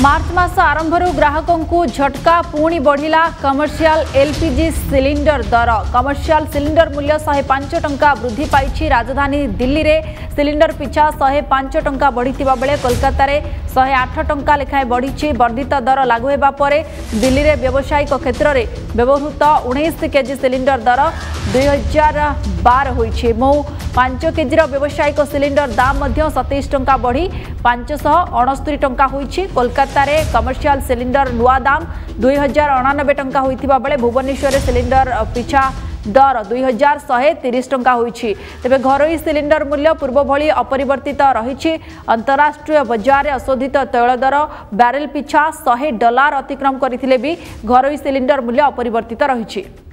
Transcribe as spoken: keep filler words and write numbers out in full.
मार्च मास आरंभ ग्राहकों को झटका पुणी बढ़िला कमर्शियल एलपीजी सिलिंडर दर कमर्शियल सिलिंडर मूल्य एक सौ पाँच टंका वृद्धि पाई। राजधानी दिल्ली रे सिलिंडर पिछा एक सौ पाँच टंका बढ़ी बेले कोलकाता रे एक सौ आठ टंका लेखाएं बढ़ी। वर्धित दर लागू होगा पर दिल्ली रे व्यावसायिक क्षेत्र में व्यवहृत उन्नीस केजी सिलिंडर दर दुई हजार बार होइछि। मो पांच केजी व्यावसायिक सिलिंडर दाम सतैश टंका बढ़ी पांचश अणस्तरी टंका होइछि। कोलकाता रे कमर्शियल सिलिंडर नुआ दाम दुई हजार अणानबे टंका होइथिबा बेले भुवनेश्वर सिलिंडर पिछा दर दुई हजार शहे तीस टंका होइछि। तेबे घरोई सिलिंडर मूल्य पूर्व भली अपरिवर्तित रही। अंतरराष्ट्रीय बजार में अशोधित तैल दर बैरेल पिछा सौ डॉलर अतिक्रम करथिले भी घरोई सिलिंडर मूल्य अपरिवर्तित रही।